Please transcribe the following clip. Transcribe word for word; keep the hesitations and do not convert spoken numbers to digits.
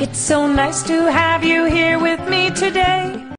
It's so nice to have you here with me today.